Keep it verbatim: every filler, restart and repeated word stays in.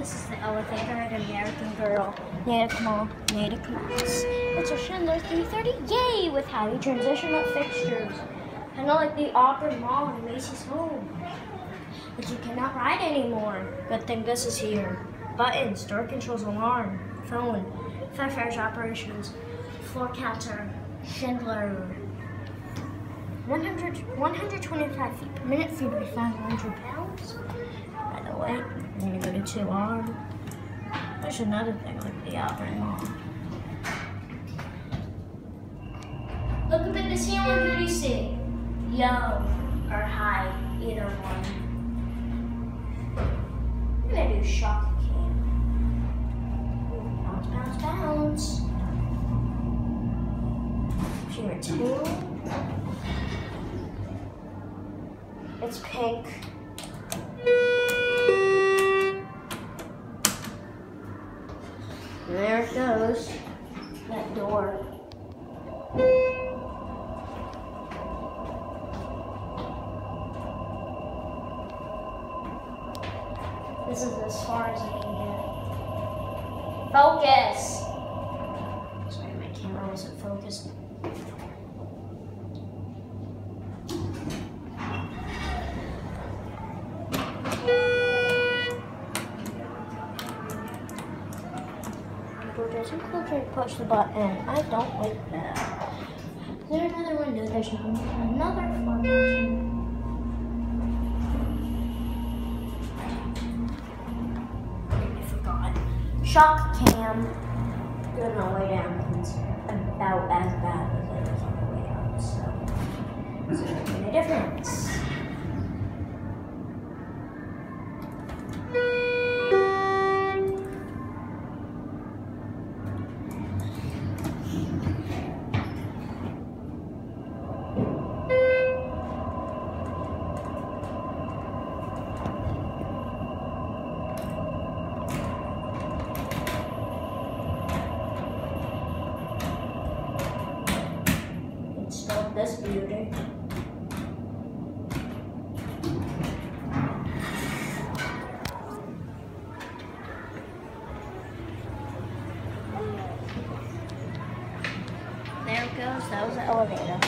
This is the elevator at American Girl. Natick Mall, Natick, Mass. It's a Schindler three thirty, yay, with highly transitional fixtures. Kind of like the Auburn Mall and Macy's Home. But you cannot ride anymore. Good thing this is here. Buttons, door controls, alarm, phone, Fairfax operations, floor counter, Schindler. one hundred, one hundred twenty-five feet per minute, three by five hundred pounds. By the way, I'm gonna go to two R. There's another thing like the Auburn Mall. Look up at the ceiling, what do you see? Young or high, either one. I'm gonna do shock cam. Bounce, bounce, bounce. Here two. It's pink. There it goes. That door. This is as far as I can get. Focus! Sorry, my camera wasn't focused. Door doesn't close when you push the button. I don't like that. Is there another window? There's another pharmacy. Shock cam. Good on the way down. It's about as bad as it is on the way up. So, it's not making a difference. This beauty. There it goes. That was the elevator.